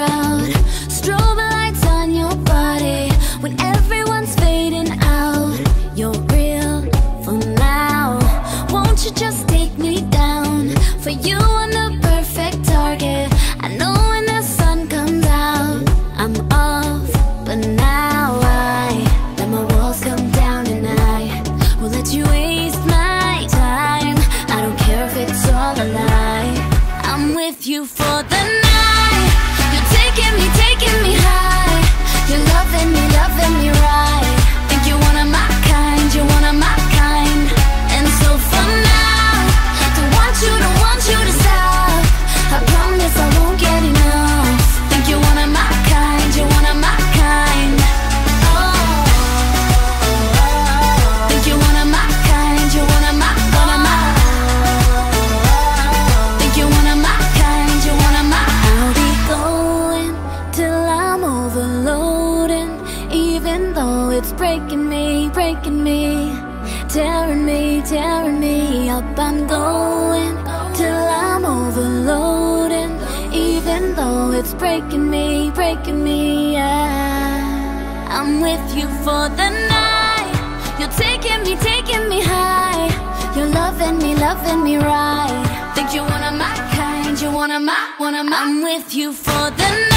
crowd. Strobe lights on your body when everyone's fading out. You're real for now. Won't you just take me down? For you I'm the perfect target. I know when the sun comes out I'm off, but now I let my walls come down and I won't let you waste my time. I don't care if it's all a lie. I'm with you for the night. You're taking me high. You're loving me right. Think you're one of my kind, you're one of my kind. And so for now, don't want you to stop. I promise I won't get enough. Think you're one of my kind, you're one of my kind. Oh, think you're one of my kind, you're one of my. Think you're one of my kind, you're one of my. I'll be going till I'm overloading, even though it's breaking me, tearing me up. I'm going till I'm overloading, even though it's breaking me, yeah. I'm with you for the night. You're taking me high. You're loving me right. Think you're one of my kind, you're one of my. I'm with you for the night.